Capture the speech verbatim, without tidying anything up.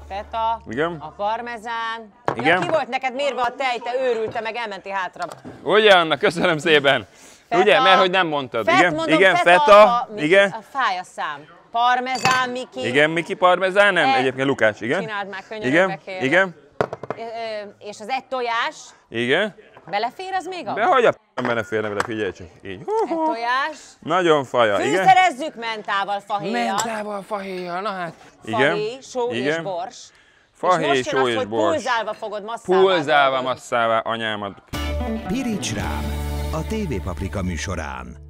feta, Igen. a parmezán. Igen. Ja, ki volt neked mérve a tej, te őrülte, meg elmenti hátra. Ugye, Anna, köszönöm szépen. Feta, Ugye, mert hogy nem mondtad. Fett, Igen, mondom, igen, feta, feta, a, igen. A fáj a szám. Parmezán, Miki. Igen, Miki parmezán, nem? E, Egyébként Lukács, igen. Csináld már, könyörögbe Igen, kérlek. igen. Ö, ö, és az egy tojás. Igen. Belefér az még abba? De hogy a p***en beleférne vele, figyelj csak. Így. Egy tojás. Nagyon faja, igen. Fűszerezzük mentával, fahéjjal. Mentával, fahéjjal, na hát. Fahéj, só és igen. bors. Fahéj, és most jön só az, és hogy bors. pulzálva fogod masszává. Pulzálva masszává anyámat. Piríts rám, a té vé Paprika műsorán.